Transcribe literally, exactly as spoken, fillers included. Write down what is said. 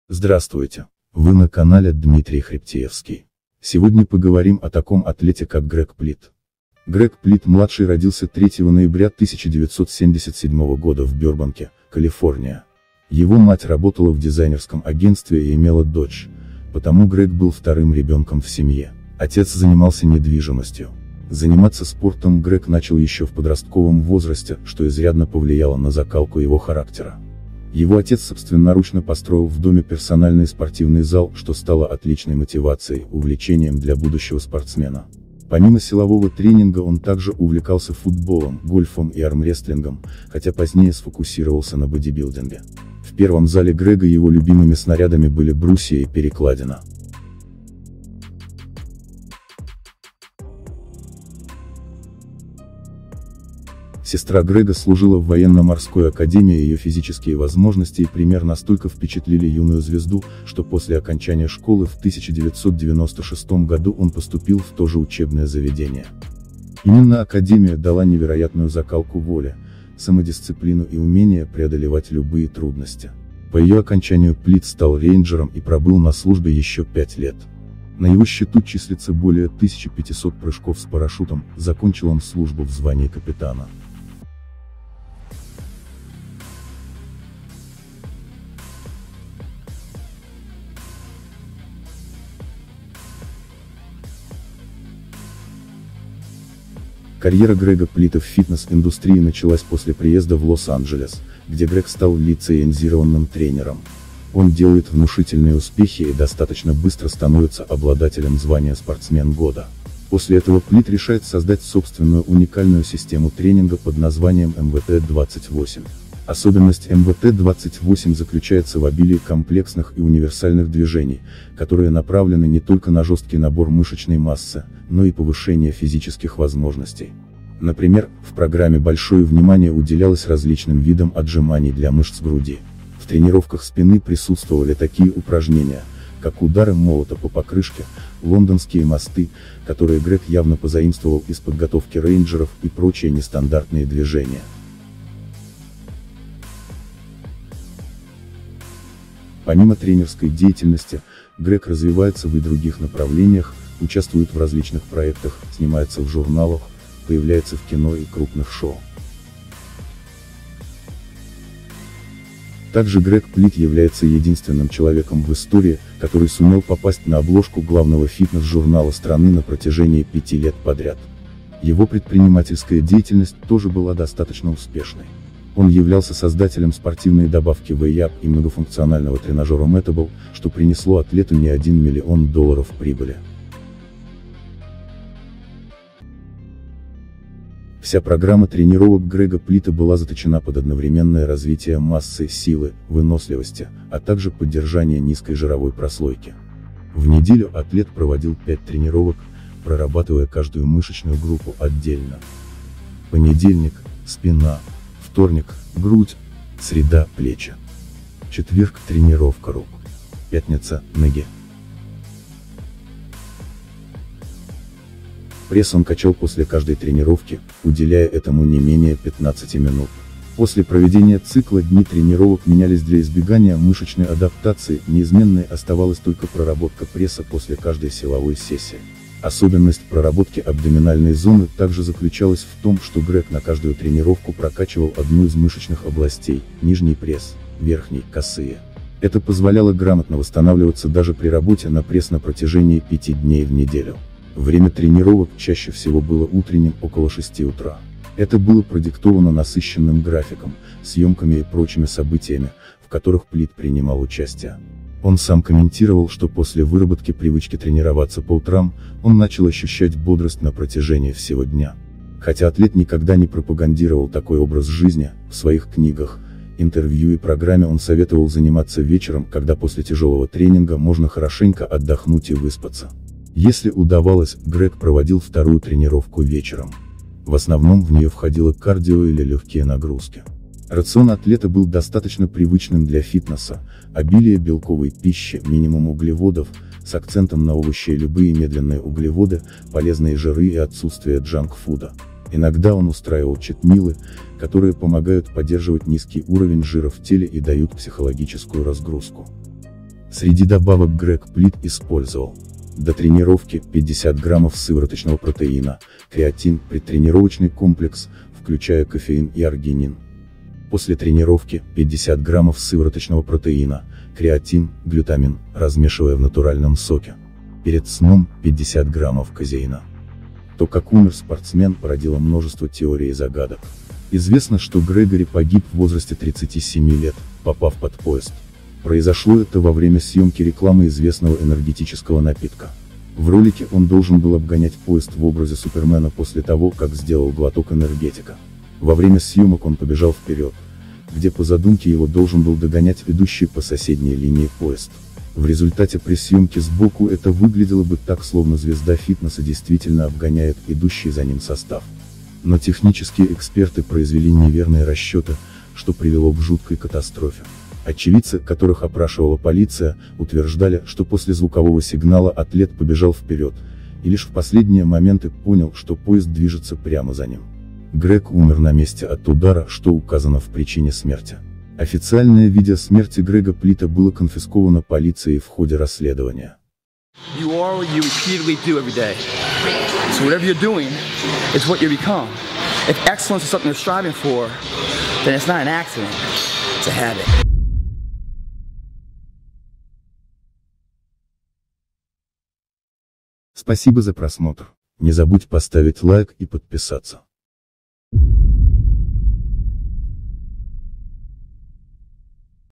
Здравствуйте, вы на канале Дмитрий Хребтиевский. Сегодня поговорим о таком атлете, как Грег Плит. Грег Плит-младший родился третьего ноября тысяча девятьсот семьдесят седьмого года в Бёрбанке, Калифорния. Его мать работала в дизайнерском агентстве и имела дочь, потому Грег был вторым ребенком в семье. Отец занимался недвижимостью. Заниматься спортом Грег начал еще в подростковом возрасте, что изрядно повлияло на закалку его характера. Его отец собственноручно построил в доме персональный спортивный зал, что стало отличной мотивацией, увлечением для будущего спортсмена. Помимо силового тренинга он также увлекался футболом, гольфом и армрестлингом, хотя позднее сфокусировался на бодибилдинге. В первом зале Грега его любимыми снарядами были брусья и перекладина. Сестра Грега служила в военно-морской академии, ее физические возможности и пример настолько впечатлили юную звезду, что после окончания школы в тысяча девятьсот девяносто шестом году он поступил в то же учебное заведение. Именно академия дала невероятную закалку воли, самодисциплину и умение преодолевать любые трудности. По ее окончанию Плит стал рейнджером и пробыл на службе еще пять лет. На его счету числится более тысячи пятисот прыжков с парашютом, закончил он службу в звании капитана. Карьера Грега Плита в фитнес-индустрии началась после приезда в Лос-Анджелес, где Грег стал лицензированным тренером. Он делает внушительные успехи и достаточно быстро становится обладателем звания «Спортсмен года». После этого Плит решает создать собственную уникальную систему тренинга под названием эм вэ тэ двадцать восемь. Особенность эм вэ тэ двадцать восемь заключается в обилии комплексных и универсальных движений, которые направлены не только на жесткий набор мышечной массы, но и повышение физических возможностей. Например, в программе большое внимание уделялось различным видам отжиманий для мышц груди. В тренировках спины присутствовали такие упражнения, как удары молота по покрышке, лондонские мосты, которые Грег явно позаимствовал из подготовки рейнджеров, и прочие нестандартные движения. Помимо тренерской деятельности, Грег развивается в и других направлениях, участвует в различных проектах, снимается в журналах, появляется в кино и крупных шоу. Также Грег Плит является единственным человеком в истории, который сумел попасть на обложку главного фитнес-журнала страны на протяжении пяти лет подряд. Его предпринимательская деятельность тоже была достаточно успешной. Он являлся создателем спортивной добавки Way-Up и многофункционального тренажера Metable, что принесло атлету не один миллион долларов прибыли. Вся программа тренировок Грега Плита была заточена под одновременное развитие массы, силы, выносливости, а также поддержание низкой жировой прослойки. В неделю атлет проводил пять тренировок, прорабатывая каждую мышечную группу отдельно. Понедельник – спина, вторник – грудь, среда – плечи. Четверг – тренировка рук. Пятница – ноги. Пресс он качал после каждой тренировки, уделяя этому не менее пятнадцати минут. После проведения цикла дни тренировок менялись для избегания мышечной адаптации, неизменной оставалась только проработка пресса после каждой силовой сессии. Особенность проработки абдоминальной зоны также заключалась в том, что Грег на каждую тренировку прокачивал одну из мышечных областей, нижний пресс, верхний, косые. Это позволяло грамотно восстанавливаться даже при работе на пресс на протяжении пяти дней в неделю. Время тренировок чаще всего было утренним, около шести утра. Это было продиктовано насыщенным графиком, съемками и прочими событиями, в которых Плит принимал участие. Он сам комментировал, что после выработки привычки тренироваться по утрам, он начал ощущать бодрость на протяжении всего дня. Хотя атлет никогда не пропагандировал такой образ жизни, в своих книгах, интервью и программе он советовал заниматься вечером, когда после тяжелого тренинга можно хорошенько отдохнуть и выспаться. Если удавалось, Грег проводил вторую тренировку вечером. В основном в нее входило кардио или легкие нагрузки. Рацион атлета был достаточно привычным для фитнеса: обилие белковой пищи, минимум углеводов, с акцентом на овощи и любые медленные углеводы, полезные жиры и отсутствие джанк-фуда. Иногда он устраивал чит-милы, которые помогают поддерживать низкий уровень жира в теле и дают психологическую разгрузку. Среди добавок Грег Плит использовал: до тренировки пятьдесят граммов сывороточного протеина, креатин, предтренировочный комплекс, включая кофеин и аргинин. После тренировки пятьдесят граммов сывороточного протеина, креатин, глютамин, размешивая в натуральном соке. Перед сном пятьдесят граммов казеина. То, как умер спортсмен, породило множество теорий и загадок. Известно, что Грегори погиб в возрасте тридцати семи лет, попав под поезд. Произошло это во время съемки рекламы известного энергетического напитка. В ролике он должен был обгонять поезд в образе Супермена после того, как сделал глоток энергетика. Во время съемок он побежал вперед, где по задумке его должен был догонять ведущий по соседней линии поезд. В результате при съемке сбоку это выглядело бы так, словно звезда фитнеса действительно обгоняет идущий за ним состав. Но технические эксперты произвели неверные расчеты, что привело к жуткой катастрофе. Очевидцы, которых опрашивала полиция, утверждали, что после звукового сигнала атлет побежал вперед, и лишь в последние моменты понял, что поезд движется прямо за ним. Грег умер на месте от удара, что указано в причине смерти. Официальное видео смерти Грега Плита было конфисковано полицией в ходе расследования. You are what you repeatedly do every day. So whatever you're doing, it's what you become. If excellence is something you're striving for, then it's not an accident, it's a habit. Спасибо за просмотр. Не забудь поставить лайк и подписаться.